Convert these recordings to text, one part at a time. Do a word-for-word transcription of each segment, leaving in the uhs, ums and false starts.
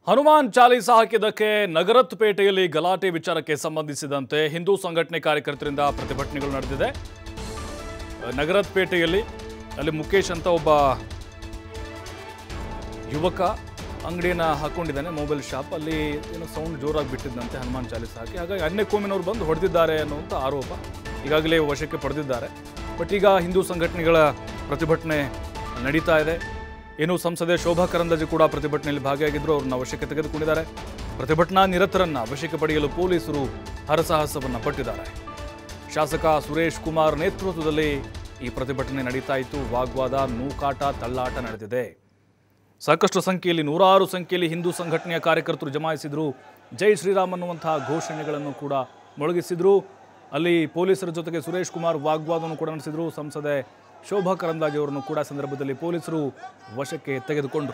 ಹನುಮಾನ್ ಚಾಲೀಸ ಹಾಕಿದ್ದಕ್ಕೆ ನಗರತ್ಪೇಟೆಯಲ್ಲಿ ಗಲಾಟೆ ವಿಚಾರಕ್ಕೆ ಸಂಬಂಧಿಸಿದಂತೆ ಹಿಂದೂ ಸಂಘಟನೆ ಕಾರ್ಯಕರ್ತರಿಂದ ಪ್ರತಿಭಟನೆಗಳು ನಡೆದಿದೆ. ನಗರತ್ಪೇಟೆಯಲ್ಲಿ ಅಲ್ಲಿ ಮುಕೇಶ್ ಅಂತ ಒಬ್ಬ ಯುವಕ ಅಂಗಡಿಯನ್ನು ಹಾಕೊಂಡಿದ್ದಾನೆ, ಮೊಬೈಲ್ ಶಾಪ್. ಅಲ್ಲಿ ಏನೋ ಸೌಂಡ್ ಜೋರಾಗಿ ಬಿಟ್ಟಿದ್ದಂತೆ ಹನುಮಾನ್ ಚಾಲೀಸ ಹಾಕಿ. ಹಾಗಾಗಿ ಅನ್ಯ ಕೋಮಿನವರು ಬಂದು ಹೊಡೆದಿದ್ದಾರೆ ಅನ್ನುವಂಥ ಆರೋಪ ಈಗಾಗಲೇ ವಶಕ್ಕೆ ಪಡೆದಿದ್ದಾರೆ. ಬಟ್ ಈಗ ಹಿಂದೂ ಸಂಘಟನೆಗಳ ಪ್ರತಿಭಟನೆ ನಡೀತಾ ಇದೆ. ಏನು ಸಂಸದೆ ಶೋಭಾ ಕರಂದ್ಲಾಜೆ ಕೂಡ ಪ್ರತಿಭಟನೆಯಲ್ಲಿ ಭಾಗಿಯಾಗಿದ್ದರು, ಅವ್ರನ್ನ ವಶಕ್ಕೆ ತೆಗೆದುಕೊಂಡಿದ್ದಾರೆ. ಪ್ರತಿಭಟನಾ ನಿರತರನ್ನ ವಶಕ್ಕೆ ಪಡೆಯಲು ಪೊಲೀಸರು ಹರಸಾಹಸವನ್ನು ಪಟ್ಟಿದ್ದಾರೆ. ಶಾಸಕ ಸುರೇಶ್ ಕುಮಾರ್ ನೇತೃತ್ವದಲ್ಲಿ ಈ ಪ್ರತಿಭಟನೆ ನಡೀತಾ ಇತ್ತು. ವಾಗ್ವಾದ, ನೂಕಾಟ, ತಳ್ಳಾಟ ನಡೆದಿದೆ. ಸಾಕಷ್ಟು ಸಂಖ್ಯೆಯಲ್ಲಿ, ನೂರಾರು ಸಂಖ್ಯೆಯಲ್ಲಿ ಹಿಂದೂ ಸಂಘಟನೆಯ ಕಾರ್ಯಕರ್ತರು ಜಮಾಯಿಸಿದ್ರು. ಜೈ ಶ್ರೀರಾಮ್ ಅನ್ನುವಂತಹ ಘೋಷಣೆಗಳನ್ನು ಕೂಡ ಮೊಳಗಿಸಿದ್ರು. ಅಲ್ಲಿ ಪೊಲೀಸರ ಜೊತೆಗೆ ಸುರೇಶ್ ಕುಮಾರ್ ವಾಗ್ವಾದವನ್ನು ಕೂಡ ನಡೆಸಿದ್ರು. ಸಂಸದೆ ಶೋಭಾ ಕರಂದ್ಲಾಜೆ ಅವರನ್ನು ಕೂಡ ಸಂದರ್ಭದಲ್ಲಿ ಪೊಲೀಸರು ವಶಕ್ಕೆ ತೆಗೆದುಕೊಂಡರು.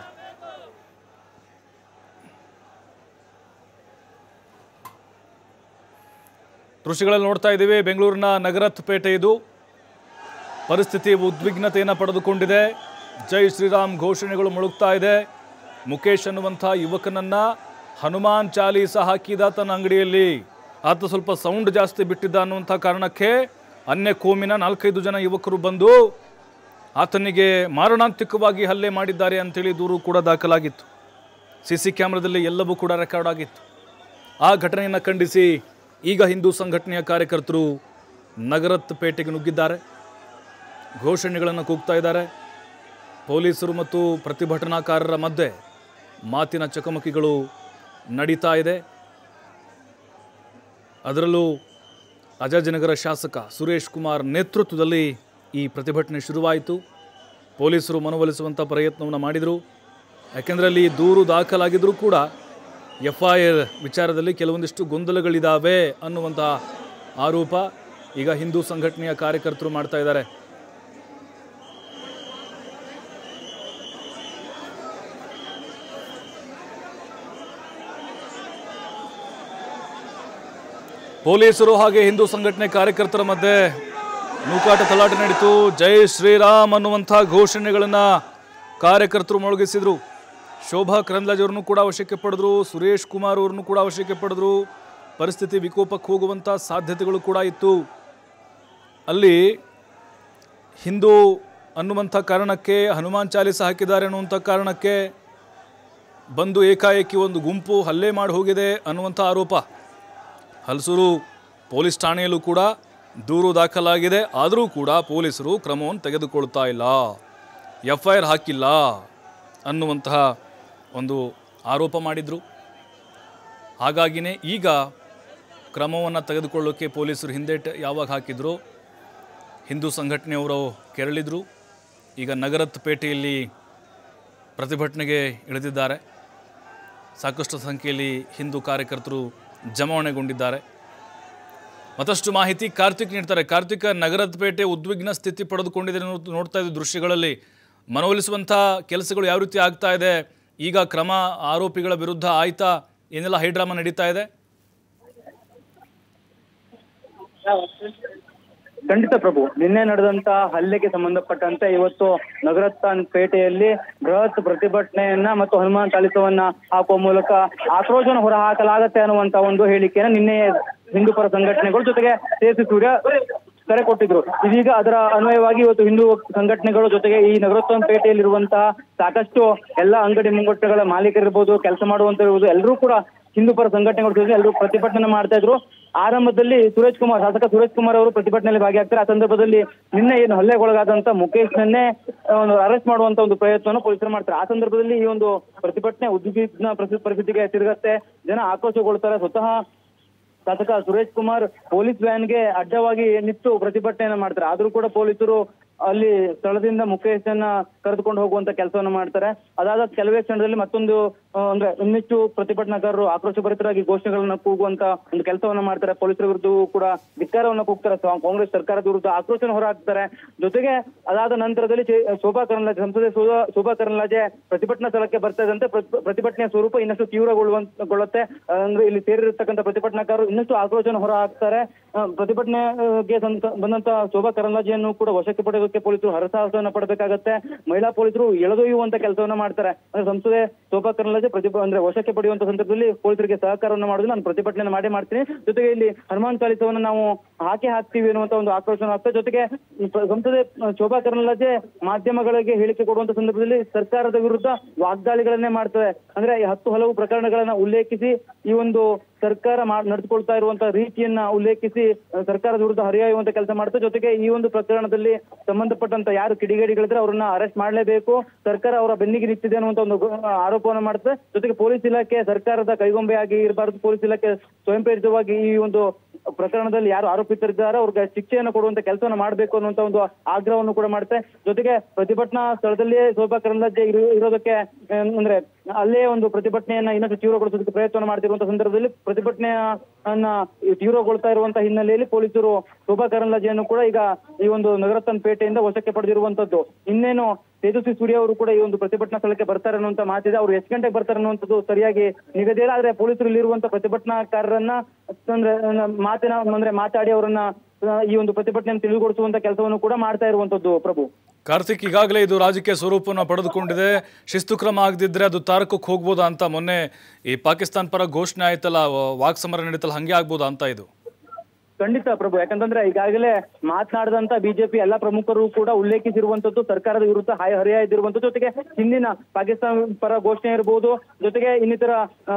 ದೃಶ್ಯಗಳಲ್ಲಿ ನೋಡ್ತಾ ಇದ್ದೀವಿ. ಬೆಂಗಳೂರಿನ ನಗರತ್ಪೇಟೆ ಇದು. ಪರಿಸ್ಥಿತಿ ಉದ್ವಿಗ್ನತೆಯನ್ನು ಪಡೆದುಕೊಂಡಿದೆ. ಜೈ ಶ್ರೀರಾಮ್ ಘೋಷಣೆಗಳು ಮೊಳಗ್ತಾ ಇದೆ. ಮುಕೇಶ್ ಅನ್ನುವಂಥ ಯುವಕನನ್ನ ಹನುಮಾನ್ ಚಾಲೀಸ ಹಾಕಿದ ತನ್ನ ಅಂಗಡಿಯಲ್ಲಿ. ಆತ ಸ್ವಲ್ಪ ಸೌಂಡ್ ಜಾಸ್ತಿ ಬಿಟ್ಟಿದ್ದ ಅನ್ನುವಂಥ ಕಾರಣಕ್ಕೆ ಅನ್ಯ ಕೋಮಿನ ನಾಲ್ಕೈದು ಜನ ಯುವಕರು ಬಂದು ಆತನಿಗೆ ಮಾರಣಾಂತಿಕವಾಗಿ ಹಲ್ಲೆ ಮಾಡಿದ್ದಾರೆ ಅಂತೇಳಿ ದೂರು ಕೂಡ ದಾಖಲಾಗಿತ್ತು. ಸಿ ಸಿ ಕ್ಯಾಮ್ರಾದಲ್ಲಿ ಎಲ್ಲವೂ ಕೂಡ ರೆಕಾರ್ಡ್ ಆಗಿತ್ತು. ಆ ಘಟನೆಯನ್ನು ಖಂಡಿಸಿ ಈಗ ಹಿಂದೂ ಸಂಘಟನೆಯ ಕಾರ್ಯಕರ್ತರು ನಗರತ್ಪೇಟೆಗೆ ನುಗ್ಗಿದ್ದಾರೆ. ಘೋಷಣೆಗಳನ್ನು ಕೂಗ್ತಾ ಇದ್ದಾರೆ. ಪೊಲೀಸರು ಮತ್ತು ಪ್ರತಿಭಟನಾಕಾರರ ಮಧ್ಯೆ ಮಾತಿನ ಚಕಮಕಿಗಳು ನಡೀತಾ ಇದೆ. ಅದರಲ್ಲೂ ಅಜಾಜಿನಗರ ಶಾಸಕ ಸುರೇಶ್ ಕುಮಾರ್ ನೇತೃತ್ವದಲ್ಲಿ ಈ ಪ್ರತಿಭಟನೆ ಶುರುವಾಯಿತು. ಪೊಲೀಸರು ಮನವೊಲಿಸುವಂಥ ಪ್ರಯತ್ನವನ್ನು ಮಾಡಿದರು. ಯಾಕೆಂದರೆ ಅಲ್ಲಿ ದೂರು ದಾಖಲಾಗಿದ್ದರೂ ಕೂಡ ಎಫ್ ಐ ಆರ್ ವಿಚಾರದಲ್ಲಿ ಕೆಲವೊಂದಿಷ್ಟು ಗೊಂದಲಗಳಿದ್ದಾವೆ ಅನ್ನುವಂಥ ಆರೋಪ ಈಗ ಹಿಂದೂ ಸಂಘಟನೆಯ ಕಾರ್ಯಕರ್ತರು ಮಾಡ್ತಾ ಇದ್ದಾರೆ. ಪೊಲೀಸರು ಹಾಗೆ ಹಿಂದೂ ಸಂಘಟನೆ ಕಾರ್ಯಕರ್ತರ ಮಧ್ಯೆ ನೂಕಾಟ ತಲಾಟೆ ನಡೀತು. ಜೈ ಶ್ರೀರಾಮ್ ಅನ್ನುವಂಥ ಘೋಷಣೆಗಳನ್ನು ಕಾರ್ಯಕರ್ತರು ಮೊಳಗಿಸಿದ್ರು. ಶೋಭಾ ಕರಂದ್ಲಾಜೆ ಅವರನ್ನು ಕೂಡ ವಶಕ್ಕೆ ಪಡೆದ್ರು. ಸುರೇಶ್ ಕುಮಾರ್ ಅವರನ್ನು ಕೂಡ ವಶಕ್ಕೆ ಪಡೆದ್ರು. ಪರಿಸ್ಥಿತಿ ವಿಕೋಪಕ್ಕೆ ಹೋಗುವಂಥ ಸಾಧ್ಯತೆಗಳು ಕೂಡ ಇತ್ತು. ಅಲ್ಲಿ ಹಿಂದೂ ಅನ್ನುವಂಥ ಕಾರಣಕ್ಕೆ, ಹನುಮಾನ್ ಚಾಲೀಸ ಹಾಕಿದ್ದಾರೆ ಅನ್ನುವಂಥ ಕಾರಣಕ್ಕೆ ಬಂದು ಏಕಾಏಕಿ ಒಂದು ಗುಂಪು ಹಲ್ಲೆ ಮಾಡಿ ಹೋಗಿದೆ ಅನ್ನುವಂಥ ಆರೋಪ ಹಲಸೂರು ಪೊಲೀಸ್ ಠಾಣೆಯಲ್ಲೂ ಕೂಡ ದೂರು ದಾಖಲಾಗಿದೆ. ಆದರೂ ಕೂಡ ಪೊಲೀಸರು ಕ್ರಮವನ್ನು ತೆಗೆದುಕೊಳ್ತಾ ಇಲ್ಲ, ಎಫ್ ಐ ಆರ್ ಹಾಕಿಲ್ಲ ಅನ್ನುವಂತಹ ಒಂದು ಆರೋಪ ಮಾಡಿದರು. ಹಾಗಾಗಿಯೇ ಈಗ ಕ್ರಮವನ್ನು ತೆಗೆದುಕೊಳ್ಳೋಕ್ಕೆ ಪೊಲೀಸರು ಹಿಂದೇಟು ಯಾವಾಗ ಹಾಕಿದ್ರು, ಹಿಂದೂ ಸಂಘಟನೆಯವರು ಕೆರಳಿದರು. ಈಗ ನಗರತ್ಪೇಟೆಯಲ್ಲಿ ಪ್ರತಿಭಟನೆಗೆ ಇಳಿದಿದ್ದಾರೆ. ಸಾಕಷ್ಟು ಸಂಖ್ಯೆಯಲ್ಲಿ ಹಿಂದೂ ಕಾರ್ಯಕರ್ತರು ಜಮಾವಣೆಗೊಂಡಿದ್ದಾರೆ. ಮತ್ತಷ್ಟು ಮಾಹಿತಿ ಕಾರ್ತಿಕ್ ನೀಡ್ತಾರೆ. ಕಾರ್ತಿಕ್, ನಗರತ್ಪೇಟೆ ಉದ್ವಿಗ್ನ ಸ್ಥಿತಿ ಪಡೆದುಕೊಂಡಿದೆ ನೋಡ್ತಾ ಇದ್ದ ದೃಶ್ಯಗಳಲ್ಲಿ. ಮನವೊಲಿಸುವಂಥ ಕೆಲಸಗಳು ಯಾವ ರೀತಿ ಆಗ್ತಾ ಇದೆ? ಈಗ ಕ್ರಮ ಆರೋಪಿಗಳ ವಿರುದ್ಧ ಆಯ್ತಾ? ಏನೆಲ್ಲ ಹೈಡ್ರಾಮಾ ನಡೀತಾ ಇದೆ? ಖಂಡಿತ ಪ್ರಭು, ನಿನ್ನೆ ನಡೆದಂತ ಹಲ್ಲೆಗೆ ಸಂಬಂಧಪಟ್ಟಂತೆ ಇವತ್ತು ನಗರಸ್ಥಾನ್ ಪೇಟೆಯಲ್ಲಿ ಬೃಹತ್ ಪ್ರತಿಭಟನೆಯನ್ನ ಮತ್ತು ಹನುಮಾನ್ ಚಾಲೀಸವನ್ನ ಹಾಕುವ ಮೂಲಕ ಆಕ್ರೋಶವನ್ನು ಹೊರ ಹಾಕಲಾಗತ್ತೆ ಅನ್ನುವಂತ ಒಂದು ಹೇಳಿಕೆಯನ್ನ ನಿನ್ನೆ ಹಿಂದೂ ಪರ ಸಂಘಟನೆಗಳು ಜೊತೆಗೆ ತೇಜಸ್ವಿ ಸೂರ್ಯ ಕರೆ ಕೊಟ್ಟಿದ್ರು. ಇದೀಗ ಅದರ ಅನ್ವಯವಾಗಿ ಇವತ್ತು ಹಿಂದೂ ಸಂಘಟನೆಗಳು ಜೊತೆಗೆ ಈ ನಗರೋತ್ಥಾನ ಪೇಟೆಯಲ್ಲಿರುವಂತಹ ಸಾಕಷ್ಟು ಎಲ್ಲ ಅಂಗಡಿ ಮುಂಗಟ್ಟುಗಳ ಮಾಲೀಕರಿರ್ಬೋದು, ಕೆಲಸ ಮಾಡುವಂತ ಇರ್ಬೋದು, ಎಲ್ಲರೂ ಕೂಡ ಹಿಂದೂ ಪರ ಸಂಘಟನೆಗಳು ಜೊತೆ ಎಲ್ಲರೂ ಪ್ರತಿಭಟನೆ ಮಾಡ್ತಾ ಇದ್ರು. ಆರಂಭದಲ್ಲಿ ಸುರೇಶ್ ಕುಮಾರ್, ಶಾಸಕ ಸುರೇಶ್ ಕುಮಾರ್ ಅವರು ಪ್ರತಿಭಟನೆಯಲ್ಲಿ ಭಾಗಿಯಾಗ್ತಾರೆ. ಆ ಸಂದರ್ಭದಲ್ಲಿ ನಿನ್ನೆ ಏನು ಹಲ್ಲೆಗೊಳಗಾದಂತ ಮುಕೇಶ್ನನ್ನೇ ಒಂದು ಅರೆಸ್ಟ್ ಮಾಡುವಂತ ಒಂದು ಪ್ರಯತ್ನವನ್ನು ಪೊಲೀಸರು ಮಾಡ್ತಾರೆ. ಆ ಸಂದರ್ಭದಲ್ಲಿ ಈ ಒಂದು ಪ್ರತಿಭಟನೆ ಉದ್ವಿಗ್ನ ಪರಿಸ್ಥಿತಿಗೆ ತಿರುಗತ್ತೆ. ಜನ ಆಕ್ರೋಶಗೊಳ್ತಾರೆ. ಸ್ವತಃ ಶಾಸಕ ಸುರೇಶ್ ಕುಮಾರ್ ಪೊಲೀಸ್ ವ್ಯಾನ್ಗೆ ಅಡ್ಡವಾಗಿ ನಿಂತು ಪ್ರತಿಭಟನೆಯನ್ನ ಮಾಡ್ತಾರೆ. ಆದ್ರೂ ಕೂಡ ಪೊಲೀಸರು ಅಲ್ಲಿ ಸ್ಥಳದಿಂದ ಮುಕೇಶನ್ನ ಕರೆದುಕೊಂಡು ಹೋಗುವಂತ ಕೆಲಸವನ್ನ ಮಾಡ್ತಾರೆ. ಅದಾದ ಕೆಲವೇ ಕ್ಷಣದಲ್ಲಿ ಮತ್ತೊಂದು ಅಂದ್ರೆ ಇನ್ನಿಷ್ಟು ಪ್ರತಿಭಟನಾಕಾರರು ಆಕ್ರೋಶಭರಿತರಾಗಿ ಘೋಷಣೆಗಳನ್ನ ಕೂಗುವಂತ ಒಂದು ಕೆಲಸವನ್ನ ಮಾಡ್ತಾರೆ. ಪೊಲೀಸರ ವಿರುದ್ಧವೂ ಕೂಡ ಧಿಕ್ಕಾರವನ್ನ ಕೂಗ್ತಾರೆ. ಕಾಂಗ್ರೆಸ್ ಸರ್ಕಾರದ ವಿರುದ್ಧ ಆಕ್ರೋಶನ ಹೊರಹಾಕ್ತಾರೆ. ಜೊತೆಗೆ ಅದಾದ ನಂತರದಲ್ಲಿ ಶೋಭಾ ಕರಂದ್ಲಾಜೆ, ಸಂಸದೆ ಶೋಭಾ ಕರಂದ್ಲಾಜೆ ಪ್ರತಿಭಟನಾ ಸ್ಥಳಕ್ಕೆ ಬರ್ತಾ ಇದ್ದಂತೆ ಪ್ರತಿಭಟನೆಯ ಸ್ವರೂಪ ಇನ್ನಷ್ಟು ತೀವ್ರಗೊಳ್ಳುವಂತೆ ಅಂದ್ರೆ ಇಲ್ಲಿ ಸೇರಿರತಕ್ಕಂಥ ಪ್ರತಿಭಟನಾಕಾರರು ಇನ್ನಷ್ಟು ಆಕ್ರೋಶನ ಹೊರ ಹಾಕ್ತಾರೆ. ಪ್ರತಿಭಟನೆಗೆ ಬಂದಂತ ಶೋಭಾ ಕರಂದ್ಲಾಜೆಯನ್ನು ಕೂಡ ವಶಕ್ಕೆ ಪಡೆಯೋದಕ್ಕೆ ಪೊಲೀಸರು ಹರಸಾಹಸವನ್ನ ಪಡಬೇಕಾಗತ್ತೆ. ಮಹಿಳಾ ಪೊಲೀಸರು ಎಳೆದೊಯ್ಯುವಂತ ಕೆಲಸವನ್ನ ಮಾಡ್ತಾರೆ. ಅಂದ್ರೆ ಸಂಸದೆ ಶೋಭಾ ಕರಂದ್ಲಾಜೆ ಕರಂದ್ಲಾಜೆ ಪ್ರತಿಭ ಅಂದ್ರೆ ವಶಕ್ಕೆ ಪಡೆಯುವಂತ ಸಂದರ್ಭದಲ್ಲಿ ಪೊಲೀಸರಿಗೆ ಸಹಕಾರವನ್ನು ಮಾಡೋದು ನಾನು ಪ್ರತಿಭಟನೆ ಮಾಡೇ ಮಾಡ್ತೀನಿ. ಜೊತೆಗೆ ಇಲ್ಲಿ ಹನುಮಾನ್ ಚಾಲಿಸವನ್ನು ನಾವು ಹಾಕಿ ಹಾಕ್ತೀವಿ ಅನ್ನುವಂತ ಒಂದು ಆಕ್ರೋಶ ಆಗ್ತದೆ. ಜೊತೆಗೆ ಸಂಸದೆ ಶೋಭಾ ಕರಂದ್ಲಾಜೆ ಮಾಧ್ಯಮಗಳಿಗೆ ಹೇಳಿಕೆ ಕೊಡುವಂತ ಸಂದರ್ಭದಲ್ಲಿ ಸರ್ಕಾರದ ವಿರುದ್ಧ ವಾಗ್ದಾಳಿಗಳನ್ನೇ ಮಾಡ್ತವೆ. ಅಂದ್ರೆ ಹತ್ತು ಹಲವು ಪ್ರಕರಣಗಳನ್ನ ಉಲ್ಲೇಖಿಸಿ ಈ ಒಂದು ಸರ್ಕಾರ ನಡೆದುಕೊಳ್ತಾ ಇರುವಂತಹ ರೀತಿಯನ್ನ ಉಲ್ಲೇಖಿಸಿ ಸರ್ಕಾರದ ವಿರುದ್ಧ ಹರಿಯಾಯುವಂತ ಕೆಲಸ ಮಾಡ್ತಾರೆ. ಜೊತೆಗೆ ಈ ಒಂದು ಪ್ರಕರಣದಲ್ಲಿ ಸಂಬಂಧಪಟ್ಟಂತ ಯಾರು ಕಿಡಿಗೇಡಿಗಳಿದ್ರೆ ಅವ್ರನ್ನ ಅರೆಸ್ಟ್ ಮಾಡಲೇಬೇಕು, ಸರ್ಕಾರ ಅವರ ಬೆನ್ನಿಗೆ ನಿಂತಿದೆ ಅನ್ನುವಂತ ಒಂದು ಆರೋಪವನ್ನು ಮಾಡ್ತಾರೆ. ಜೊತೆಗೆ ಪೊಲೀಸ್ ಇಲಾಖೆ ಸರ್ಕಾರದ ಕೈಗೊಂಬೆಯಾಗಿ ಇರಬಾರದು, ಪೊಲೀಸ್ ಇಲಾಖೆ ಸ್ವಯಂ ಪ್ರೇರಿತವಾಗಿ ಈ ಒಂದು ಪ್ರಕರಣದಲ್ಲಿ ಯಾರು ಆರೋಪಿತರಿದ್ದಾರೋ ಅವ್ರಿಗೆ ಶಿಕ್ಷೆಯನ್ನು ಕೊಡುವಂತ ಕೆಲಸವನ್ನು ಮಾಡಬೇಕು ಅನ್ನುವಂತ ಒಂದು ಆಗ್ರಹವನ್ನು ಕೂಡ ಮಾಡುತ್ತೆ. ಜೊತೆಗೆ ಪ್ರತಿಭಟನಾ ಸ್ಥಳದಲ್ಲಿಯೇ ಶೋಭಾ ಕರಂದ್ಲಾಜೆ ಇರೋದಕ್ಕೆ ಅಂದ್ರೆ ಅಲ್ಲೇ ಒಂದು ಪ್ರತಿಭಟನೆಯನ್ನ ಇನ್ನಷ್ಟು ತೀವ್ರಗೊಳಿಸೋದಕ್ಕೆ ಪ್ರಯತ್ನ ಮಾಡ್ತಿರುವಂತಹ ಸಂದರ್ಭದಲ್ಲಿ ಪ್ರತಿಭಟನೆಯನ್ನ ತೀವ್ರಗೊಳ್ತಾ ಇರುವಂತಹ ಹಿನ್ನೆಲೆಯಲ್ಲಿ ಪೊಲೀಸರು ಶೋಭಾ ಕರಂದ್ಲಾಜೆಯನ್ನು ಕೂಡ ಈಗ ಈ ಒಂದು ನಗರತನ್ ಪೇಟೆಯಿಂದ ವಶಕ್ಕೆ ಪಡೆದಿರುವಂತದ್ದು. ಇನ್ನೇನು ತೇಜಸ್ವಿ ಸೂರ್ಯ ಅವರು ಕೂಡ ಈ ಒಂದು ಪ್ರತಿಭಟನಾ ಸ್ಥಳಕ್ಕೆ ಬರ್ತಾರೆ ಅನ್ನುವಂತ ಮಾತಿದೆ. ಅವರು ಎಷ್ಟು ಗಂಟೆಗೆ ಬರ್ತಾರೆ ಅನ್ನುವಂಥದ್ದು ಸರಿಯಾಗಿ ನಿಗದಿ ಇಲ್ಲ. ಆದ್ರೆ ಪೊಲೀಸರು ಇಲ್ಲಿರುವಂತ ಪ್ರತಿಭಟನಾಕಾರರನ್ನ ಅಂದ್ರೆ ಮಾತಿನ ಅಂದ್ರೆ ಮಾತಾಡಿ ಅವರನ್ನ ಈ ಒಂದು ಪ್ರತಿಭಟನೆಯನ್ನು ತಿಳಿಗೊಳಿಸುವಂತ ಕೆಲಸವನ್ನು ಕೂಡ ಮಾಡ್ತಾ ಇರುವಂತದ್ದು. ಪ್ರಭು ಕಾರ್ತಿಕ್, ಈಗಾಗಲೇ ಇದು ರಾಜಕೀಯ ಸ್ವರೂಪವನ್ನು ಪಡೆದುಕೊಂಡಿದೆ. ಶಿಸ್ತು ಕ್ರಮ ಆಗದಿದ್ರೆ ಅದು ತಾರಕಕ್ಕೆ ಹೋಗ್ಬೋದಾ ಅಂತ ಮೊನ್ನೆ ಈ ಪಾಕಿಸ್ತಾನ ಪರ ಘೋಷಣೆ ಆಯ್ತಲ್ಲ, ವಾಕ್ ಸಮರ ನಡೀತಲ್ಲ, ಹಂಗೆ ಆಗ್ಬೋದಾ ಅಂತ ಇದು? ಖಂಡಿತ ಪ್ರಭು, ಯಾಕಂತಂದ್ರೆ ಈಗಾಗಲೇ ಮಾತನಾಡಿದಂತ ಬಿಜೆಪಿ ಎಲ್ಲಾ ಪ್ರಮುಖರು ಕೂಡ ಉಲ್ಲೇಖಿಸಿರುವಂತದ್ದು ಸರ್ಕಾರದ ವಿರುದ್ಧ ಹಾಯ ಹರಿಯಾದಿರುವಂತದ್ದು. ಜೊತೆಗೆ ಹಿಂದಿನ ಪಾಕಿಸ್ತಾನ ಪರ ಘೋಷಣೆ ಇರಬಹುದು, ಜೊತೆಗೆ ಇನ್ನಿತರ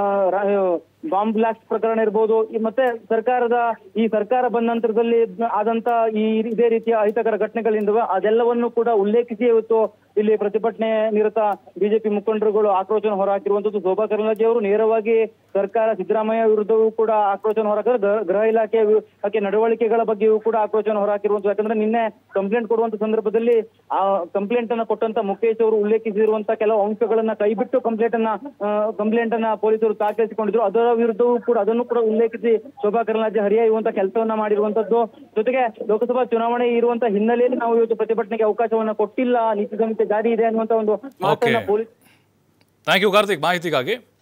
ಬಾಂಬ್ ಬ್ಲಾಸ್ಟ್ ಪ್ರಕರಣ ಇರ್ಬೋದು, ಮತ್ತೆ ಸರ್ಕಾರದ ಈ ಸರ್ಕಾರ ಬಂದ ನಂತರದಲ್ಲಿ ಆದಂತ ಈ ಇದೇ ರೀತಿಯ ಅಹಿತಕರ ಘಟನೆಗಳಿಂದ ಅದೆಲ್ಲವನ್ನು ಕೂಡ ಉಲ್ಲೇಖಿಸಿ ಇವತ್ತು ಇಲ್ಲಿ ಪ್ರತಿಭಟನೆ ನಿರತ ಬಿಜೆಪಿ ಮುಖಂಡರುಗಳು ಆಕ್ರೋಶನ ಹೊರಹಾಕಿರುವಂತದ್ದು. ಶೋಭಾ ಕರಂದ್ಲಾಜೆ ಅವರು ನೇರವಾಗಿ ಸರ್ಕಾರ ಸಿದ್ದರಾಮಯ್ಯ ವಿರುದ್ಧವೂ ಕೂಡ ಆಕ್ರೋಶನ ಹೊರಹಾಕಿದ್ರೆ, ಗೃಹ ಇಲಾಖೆ ಆಕೆ ನಡವಳಿಕೆಗಳ ಬಗ್ಗೆಯೂ ಕೂಡ ಆಕ್ರೋಶನ ಹೊರಹಾಕಿರುವಂತದ್ದು. ಯಾಕಂದ್ರೆ ನಿನ್ನೆ ಕಂಪ್ಲೇಂಟ್ ಕೊಡುವಂತ ಸಂದರ್ಭದಲ್ಲಿ ಆ ಕಂಪ್ಲೇಂಟ್ ಅನ್ನ ಕೊಟ್ಟಂತ ಮುಖೇಶ್ ಅವರು ಉಲ್ಲೇಖಿಸಿರುವಂತ ಕೆಲವು ಅಂಶಗಳನ್ನ ಕೈಬಿಟ್ಟು ಕಂಪ್ಲೇಂಟ್ ಅನ್ನ ಕಂಪ್ಲೇಂಟ್ ಅನ್ನ ಪೊಲೀಸರು ದಾಖಲಿಸಿಕೊಂಡಿದ್ರು. ಅದರ ವಿರುದ್ಧವೂ ಕೂಡ ಅದನ್ನು ಕೂಡ ಉಲ್ಲೇಖಿಸಿ ಶೋಭಾ ಕರಂದ್ಲಾಜೆ ಹರಿಯಾಯುವಂತ ಕೆಲಸವನ್ನ ಮಾಡಿರುವಂತದ್ದು. ಜೊತೆಗೆ ಲೋಕಸಭಾ ಚುನಾವಣೆ ಇರುವಂತ ಹಿನ್ನೆಲೆಯಲ್ಲಿ ನಾವು ಇವತ್ತು ಪ್ರತಿಭಟನೆಗೆ ಅವಕಾಶವನ್ನ ಕೊಟ್ಟಿಲ್ಲ, ನೀತಿ ಸಂಹಿತೆ ಜಾರಿ ಇದೆ ಅನ್ನುವಂತ ಒಂದು ಮಾತನ್ನ ಪೊಲೀಸ್. ಥ್ಯಾಂಕ್ ಯು ಕಾರ್ತಿಕ್ ಮಾಹಿತಿಗಾಗಿ.